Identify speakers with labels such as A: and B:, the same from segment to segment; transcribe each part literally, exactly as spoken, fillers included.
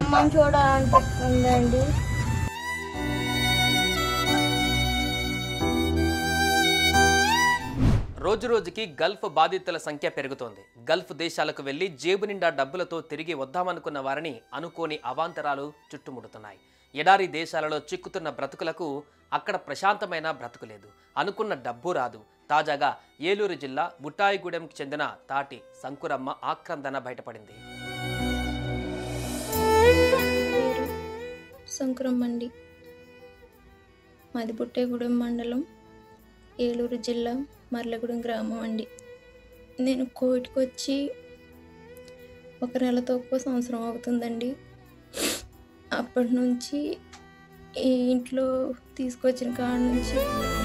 A: అమ్మని చూడాలనిపిస్తుందండి.
B: రోజు రోజుకి గల్ఫ్ బాధితుల సంఖ్య పెరుగుతోంది. గల్ఫ్ దేశాలకు వెళ్లి జేబు నిండా డబ్బులతో తిరిగి వద్దామనుకున్న వారిని అనుకోని అవాంతరాలు చుట్టుముడుతున్నాయి. ఎడారి దేశాలలో చిక్కుతున్న బ్రతుకులకు అక్కడ ప్రశాంతమైన బ్రతుకు లేదు. అనుకున్న డబ్బు రాదు. తాజాగా ఏలూరు జిల్లా బుట్టాయిగూడెంకి చెందిన తాటి సంకురమ్మ ఆక్రందన బయటపడింది.
A: సంకురమ్మండి, మాది బుట్టాయిగూడెం మండలం, ఏలూరు జిల్లా, మర్లగూడెం గ్రామం అండి. నేను కోవిడ్కి వచ్చి ఒక నెల తక్కువ సంవత్సరం అవుతుందండి. అప్పటి నుంచి ఈ ఇంట్లో తీసుకొచ్చిన కాడ నుంచి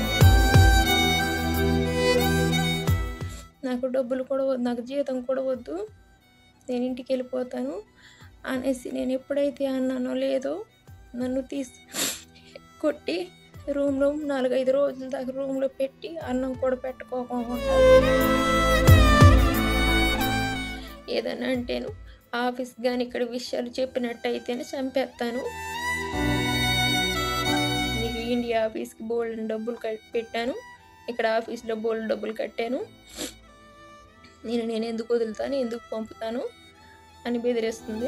A: నాకు డబ్బులు కూడా వద్దు, నాకు జీతం కూడా వద్దు, నేను ఇంటికి వెళ్ళిపోతాను అనేసి నేను ఎప్పుడైతే అన్నానో లేదో నన్ను తీసి కొట్టి రూమ్లో నాలుగైదు రోజుల దాకా రూమ్లో పెట్టి అన్నం కూడా పెట్టుకోకుండా ఏదన్నా అంటేను ఆఫీస్ కానీ ఇక్కడ విషయాలు చెప్పినట్టయితేనే చంపేస్తాను, నీకు ఇండియా ఆఫీస్కి బోల్డ్ డబ్బులు కట్టి పెట్టాను, ఇక్కడ ఆఫీస్లో బోల్డ్ డబ్బులు కట్టాను, నేను నేను ఎందుకు వదులుతాను, ఎందుకు పంపుతాను అని బెదిరిస్తుంది.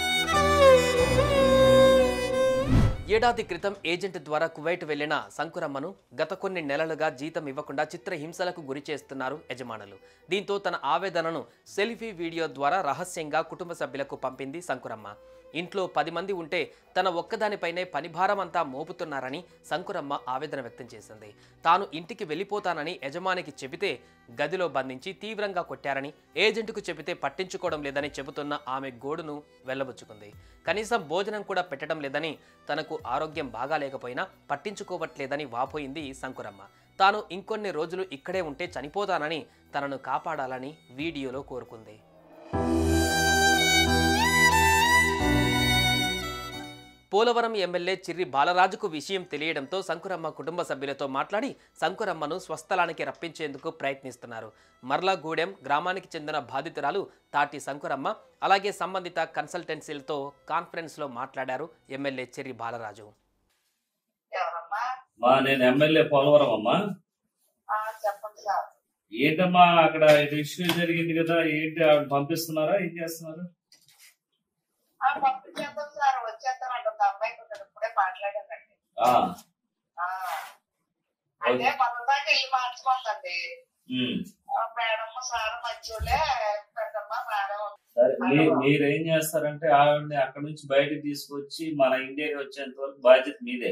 B: ఏడాది క్రితం ఏజెంట్ ద్వారా కువైట్ వెళ్లిన సంకురమ్మను గత కొన్ని నెలలుగా జీతం ఇవ్వకుండా చిత్రహింసలకు గురి చేస్తున్నారు యజమానులు. దీంతో తన ఆవేదనను సెల్ఫీ వీడియో ద్వారా రహస్యంగా కుటుంబ సభ్యులకు పంపింది సంకురమ్మ. ఇంట్లో పది మంది ఉంటే తన ఒక్కదానిపైనే పనిభారం అంతా మోపుతున్నారని సంకురమ్మ ఆవేదన వ్యక్తం చేసింది. తాను ఇంటికి వెళ్ళిపోతానని యజమానికి చెబితే గదిలో బంధించి తీవ్రంగా కొట్టారని, ఏజెంట్కు చెబితే పట్టించుకోవడం లేదని చెబుతున్న ఆమె గోడును వెళ్లబుచ్చుకుంది. కనీసం భోజనం కూడా పెట్టడం లేదని, తనకు ఆరోగ్యం బాగాలేకపోయినా పట్టించుకోవట్లేదని వాపోయింది సంకురమ్మ. తాను ఇంకొన్ని రోజులు ఇక్కడే ఉంటే చనిపోతానని, తనను కాపాడాలని వీడియోలో కోరుకుంది. పోలవరం ఎమ్మెల్యే చిర్రి బాలరాజుకు విషయం తెలియడంతో సంకురమ్మ కుటుంబ సభ్యులతో మాట్లాడి సంకురమ్మను స్వస్థలానికి రప్పించేందుకు ప్రయత్నిస్తున్నారు. మర్లగూడెం గ్రామానికి చెందిన బాధితురాలు తాటి సంకురమ్మ, అలాగే సంబంధిత కన్సల్టెన్సీలతో కాన్ఫరెన్స్లో మాట్లాడారు ఎమ్మెల్యే చిర్రి బాలరాజు.
C: నేను ఎమ్మెల్యే పోలవరం అమ్మా. ఏంటమ్మా అక్కడ ఇష్యూ జరిగింది కదా, ఏంటి ఆవిడ పంపిస్తున్నారా, ఏం చేస్తున్నారు?
D: పంపించేద్దాం సార్, వచ్చేస్తానంట అమ్మాయి ఇప్పుడే మాట్లాడానండి. అంటే మన దాకా ఇల్లు మార్చుకుందండి మేడం, సార్ మంచోళ్ళే పెద్దమ్మా మేడం.
C: సరే, మీరేం చేస్తారంటే ఆవిడని అక్కడ నుంచి బయటకు తీసుకొచ్చి మన ఇండియాకి వచ్చేంత వరకు బాధ్యత మీదే.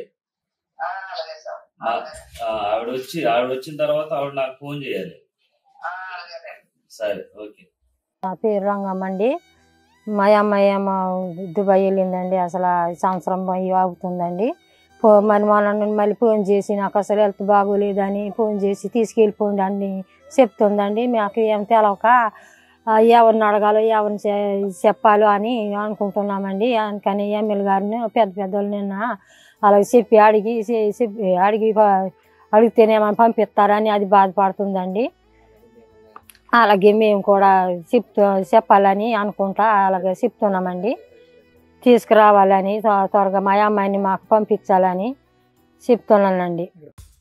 C: ఆవిడ వచ్చి ఆవిడ వచ్చిన తర్వాత ఆవిడ నాకు ఫోన్ చేయాలి. సరే, ఓకే.
E: నా పేరు రంగమ్మండి. మా అమ్మాయి అమ్మ దుబాయ్ వెళ్ళిందండి. అసలు సంవత్సరం అవుతుందండి. మరి మొన్న మళ్ళీ ఫోన్ చేసి నాకు అసలు హెల్త్ బాగోలేదని ఫోన్ చేసి తీసుకెళ్ళిపోండి అని చెప్తుందండి. మాకు ఏం తెలవక ఎవరిని అడగాలో ఎవరిని చెప్పాలో అని అనుకుంటున్నామండి. అందుకని ఎమ్మెల్యే గారిని పెద్ద పెద్దలు నిన్న అలాగే చెప్పి అడిగి చెప్పి అడిగి అడిగితేనేమని పంపిస్తారని అది బాధపడుతుందండి. అలాగే మేము కూడా చెప్తూ చెప్పాలని అనుకుంటా అలాగే చెప్తున్నామండి. తీసుకురావాలని త్వరగా మా అమ్మాయిని మాకు పంపించాలని చెప్తున్నానండి.